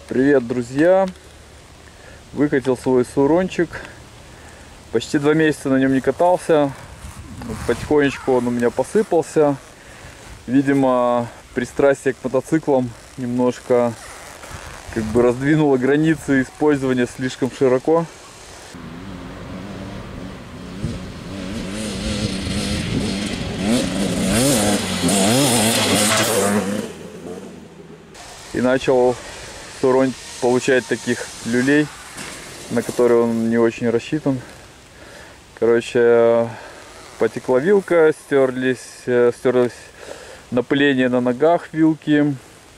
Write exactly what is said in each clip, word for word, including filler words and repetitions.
Привет, друзья! Выкатил свой сурончик. Почти два месяца на нем не катался. Потихонечку он у меня посыпался. Видимо, пристрастие к мотоциклам немножко как бы раздвинуло границы использования слишком широко. И начал Сурон получать таких люлей, на которые он не очень рассчитан. Короче, потекла вилка, стерлись, стерлись напыление на ногах вилки,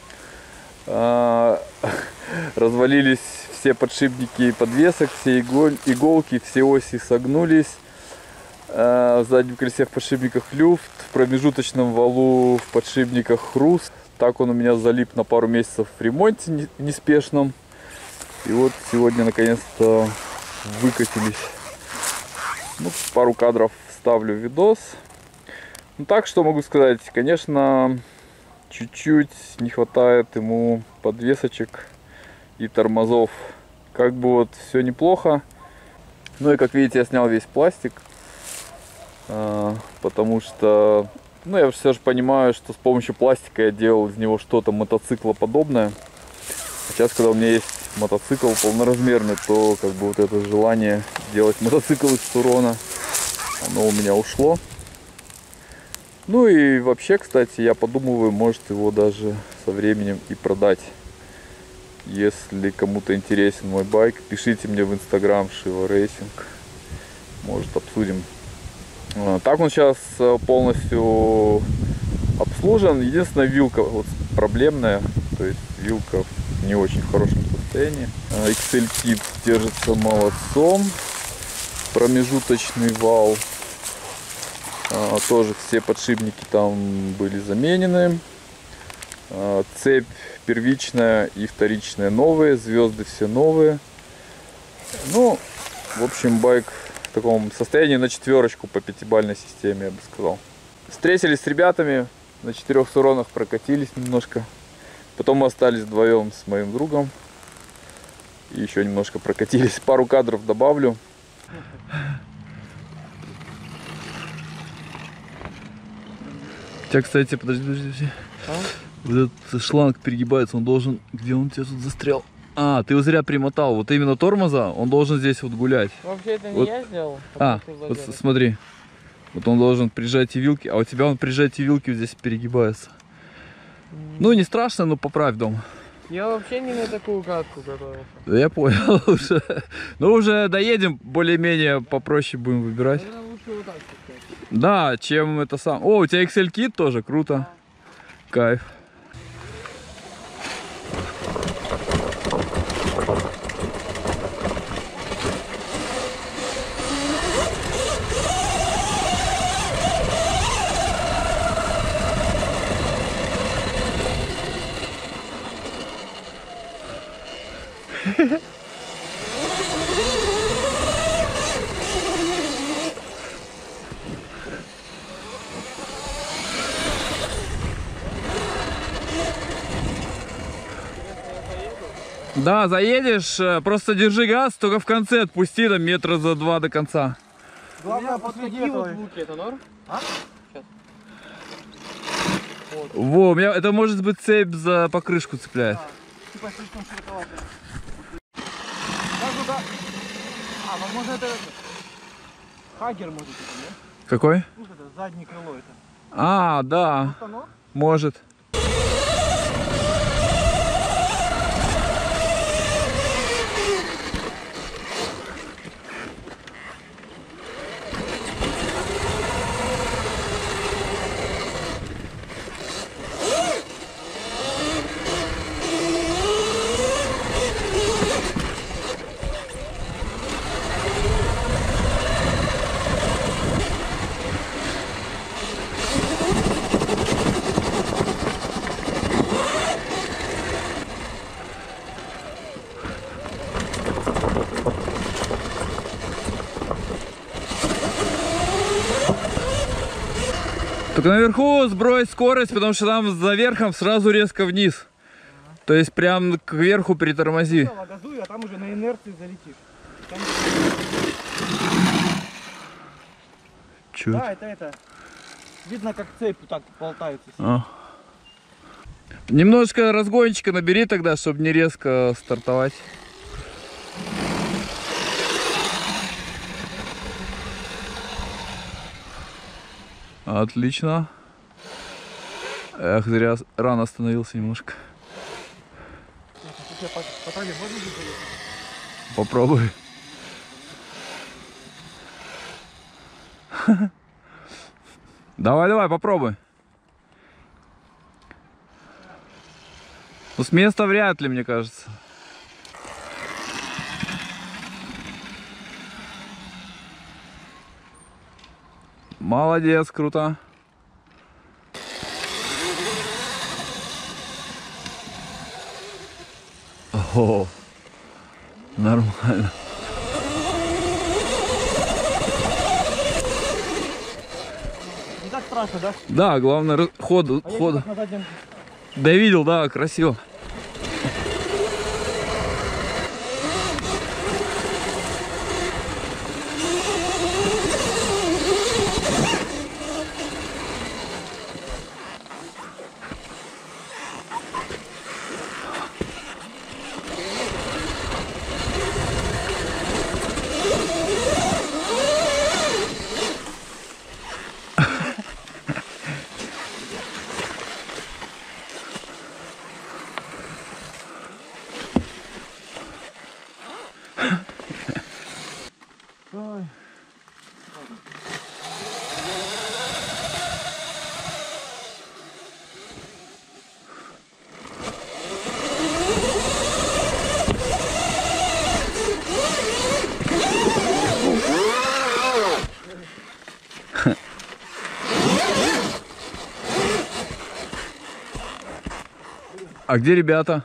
развалились все подшипники подвесок, все иголки, все оси согнулись. В заднем колесе в подшипниках люфт, в промежуточном валу в подшипниках хруст. Так он у меня залип на пару месяцев в ремонте неспешном. И вот сегодня наконец-то выкатились. Ну, пару кадров вставлю в видос. Ну, так что могу сказать, конечно, чуть-чуть не хватает ему подвесочек и тормозов. Как бы вот все неплохо. Ну и как видите, я снял весь пластик. Потому что, ну, я все же понимаю, что с помощью пластика я делал из него что-то мотоциклоподобное. А сейчас, когда у меня есть мотоцикл полноразмерный, то как бы вот это желание делать мотоцикл из сурона, оно у меня ушло. Ну и вообще, кстати, я подумываю, может его даже со временем и продать. Если кому-то интересен мой байк, пишите мне в инстаграм Shiva Racing. Может, обсудим. Так он сейчас полностью обслужен. Единственная вилка вот проблемная, то есть вилка в не очень хорошем состоянии. икс эль-кит держится молодцом. Промежуточный вал, тоже все подшипники там были заменены. Цепь первичная и вторичная новые, звезды все новые. Ну, в общем, байк в таком состоянии на четверочку по пятибалльной системе, я бы сказал. Встретились с ребятами, на четырех суронах прокатились немножко. Потом мы остались вдвоем с моим другом. И еще немножко прокатились. Пару кадров добавлю. У тебя, кстати, подожди, подожди, подожди. А? Вот этот шланг перегибается, он должен... Где он у тебя тут застрял? А, ты его зря примотал. Вот именно тормоза, он должен здесь вот гулять. Вообще это не вот. Я сделал. А, вот смотри. Вот он должен прижать и вилки, а у тебя он прижать и вилки вот здесь перегибается. Mm. Ну, не страшно, но поправь дом. Я вообще не на такую катку готовился. Да я понял уже. Ну, уже доедем, более-менее попроще будем выбирать. Наверное, лучше вот так, кстати. Да, чем это сам. О, у тебя икс эль-кит тоже, круто. Да. Кайф. Да, заедешь, просто держи газ, только в конце отпусти, там метра за два до конца. Главное, вот такие вот звуки, это норм? А? Сейчас. Вот. Во, у меня это может быть цепь за покрышку цепляет. А, типа слишком широковато. Даже да. А, возможно это Хагер может это, нет? Какой? Ну, это заднее крыло это. А, да. Может. Только наверху сбрось скорость, потому что там за верхом сразу резко вниз. То есть прям кверху притормози. Газуй, а там уже на инерции залетишь. Там... Чё? Да, это это. Видно, как цепь так болтается. А. Немножко разгончика набери тогда, чтобы не резко стартовать. Отлично. Эх, зря рано остановился немножко. Попробуй. Давай, давай, попробуй. Ну, с места вряд ли, мне кажется. Молодец, круто. О, нормально. Не так страшно, да? Да, главное ходу, А ходу. на заднем... Да, видел, да, красиво. Ой. А где ребята?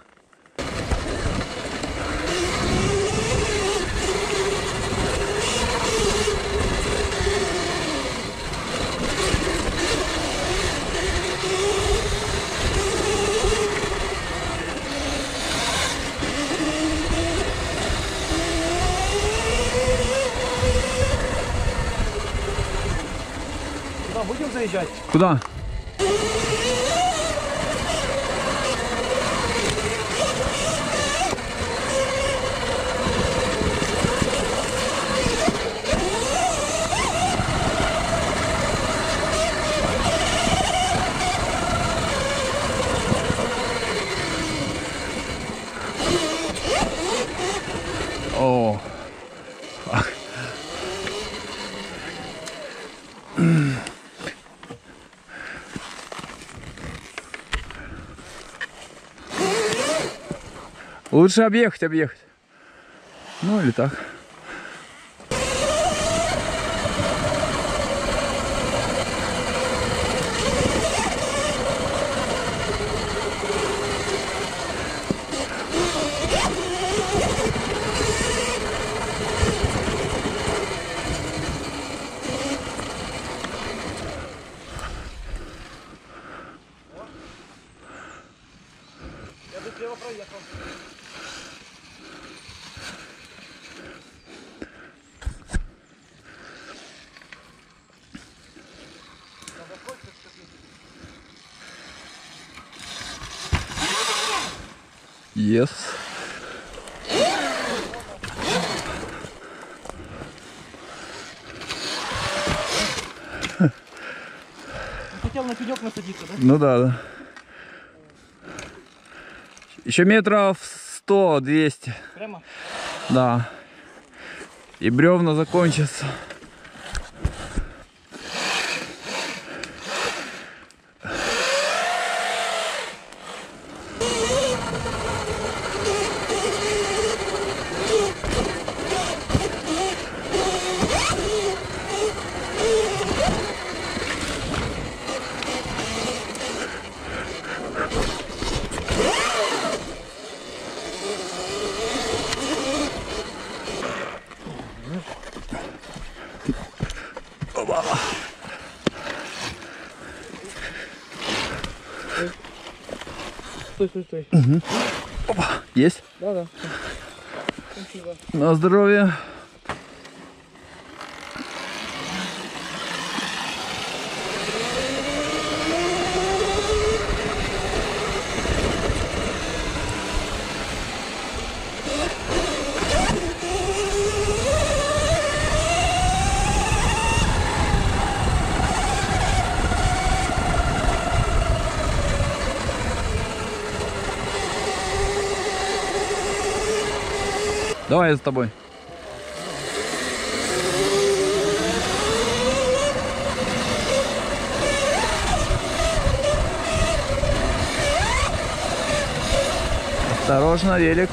Куда будем заезжать? Куда? О. Лучше объехать, объехать. Ну или так. Я бы слева проехал. Yes. Хотел на пенек насадиться, да? Ну да, да. Еще метров сто-двести. Прямо? Да. И бревна закончатся. стой, стой, стой. Угу. Опа, есть? Да, да. Спасибо. На здоровье. Давай я за тобой. Осторожно, велик.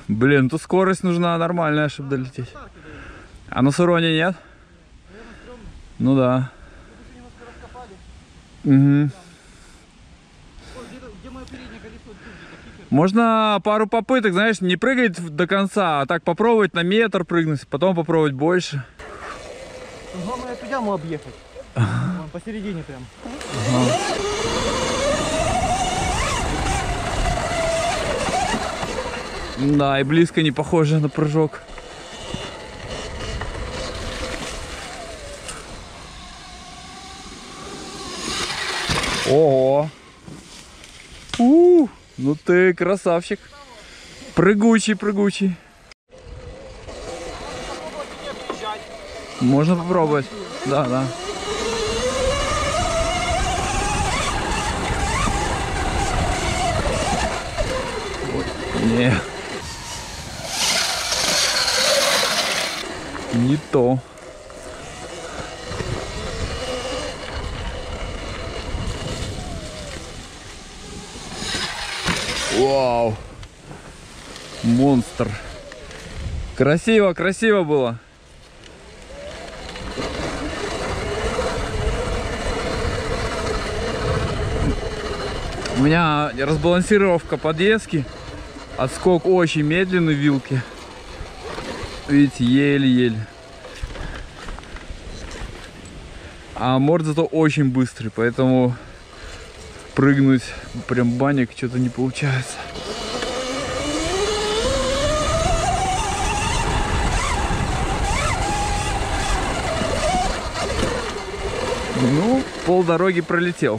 Блин, тут скорость нужна нормальная, чтобы долететь. А на Суроне нет? Ну да. Угу. Можно пару попыток, знаешь, не прыгать до конца, а так попробовать на метр прыгнуть, потом попробовать больше. Главное эту яму объехать. Вон, посередине прям. Ага. Да, и близко не похоже на прыжок. Ого! У, ну ты красавчик. Прыгучий, прыгучий. Можно попробовать. Да, да. Не. Не то. Вау. Монстр. Красиво, красиво было. У меня разбалансировка подвески. Отскок очень медленный в вилке. Видите, еле-еле. А морд зато очень быстрый, поэтому прыгнуть прям баник что-то не получается. Ну, полдороги пролетел.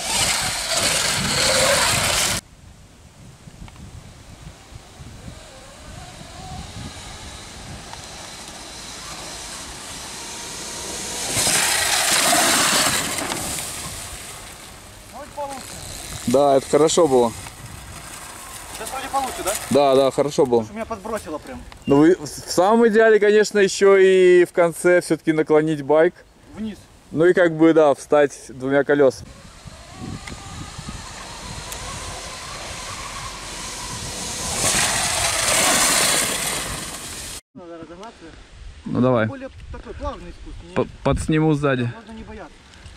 Да, это хорошо было. Сейчас вроде получше, да? Да, да, хорошо было. Потому что меня подбросило прям. Ну, вы, в самом идеале, конечно, еще и в конце все-таки наклонить байк. Вниз. Ну и как бы, да, встать двумя колесами. Надо разогнаться. Ну давай. Более такой плавный спуск. Не... П- Подсниму сзади. Можно не бояться.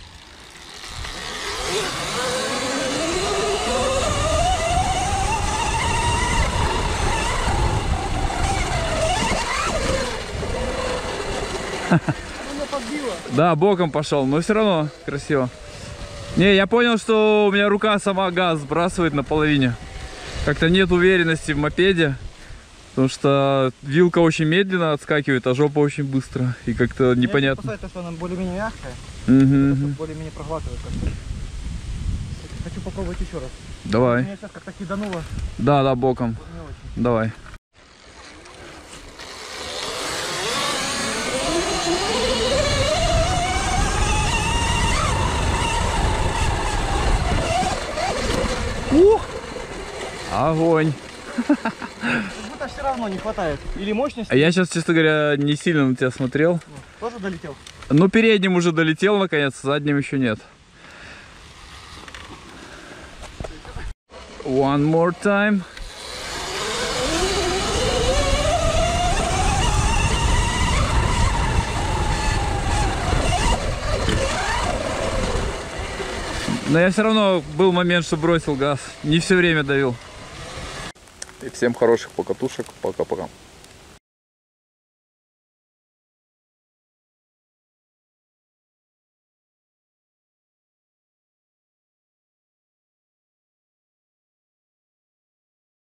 Да, боком пошел, но все равно красиво. Не, я понял, что у меня рука сама газ сбрасывает на половине. Как-то нет уверенности в мопеде, потому что вилка очень медленно отскакивает, а жопа очень быстро. И как-то непонятно. Мне то, что она более-менее мягкая, угу. более-менее проглатывает как-то. Хочу попробовать еще раз. Давай. Меня сейчас как-то кидануло. Да, да, боком. Давай. Ух! Огонь! Как-то все равно не хватает. Или мощности. А я сейчас, честно говоря, не сильно на тебя смотрел. Тоже долетел? Ну, передним уже долетел, наконец, задним еще нет. One more time. Но я все равно был момент, что бросил газ. Не все время давил. И всем хороших покатушек. Пока-пока.